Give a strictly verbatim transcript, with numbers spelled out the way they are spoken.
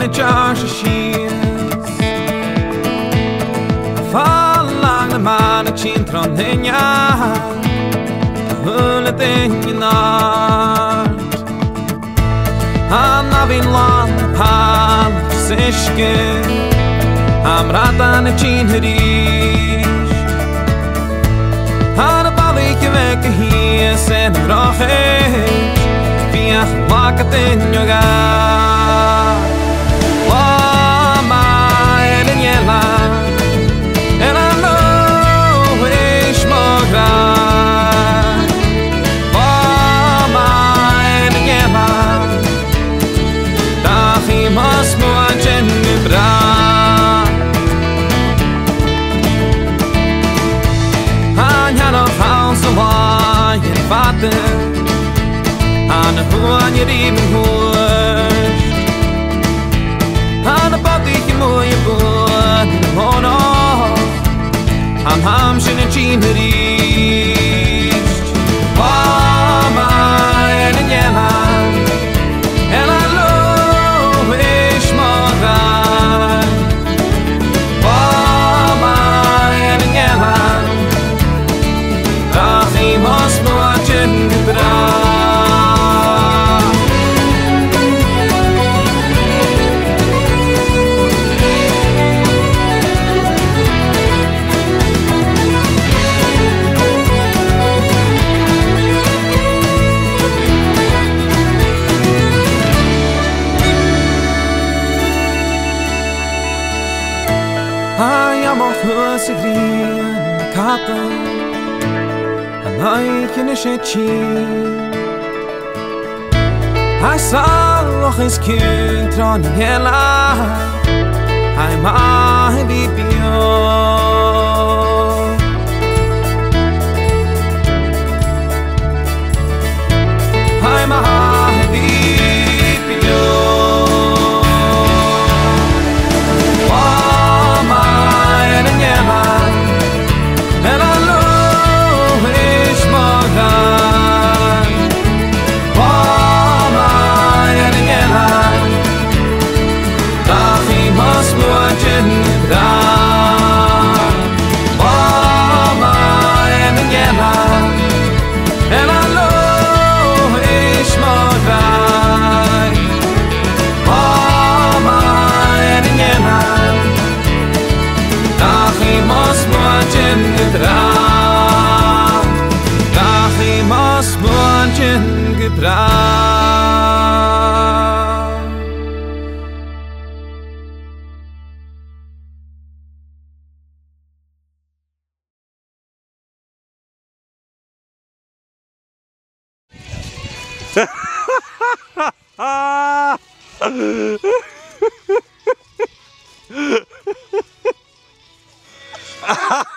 the Josh she's fall along the man a chin tron henya hula thing in art I'm not been long pal sishke I'm ratan a chin herish Har bali ke vek hi sen Rockhill Fiach wakat in yoga Oh my in yella And I know wish mogra Oh my in yella Dachi mas muachen bra Vater An huan je riemen hoort An de pati je mooie boot De mono Am hamschen en chien riest Mama en en jella En I love wish moga Mama en en jella Dachi mos moachen gebra I am off her green katten and I can shit I saw his cute on hella I'm a baby I'm a baby Ha ha ha!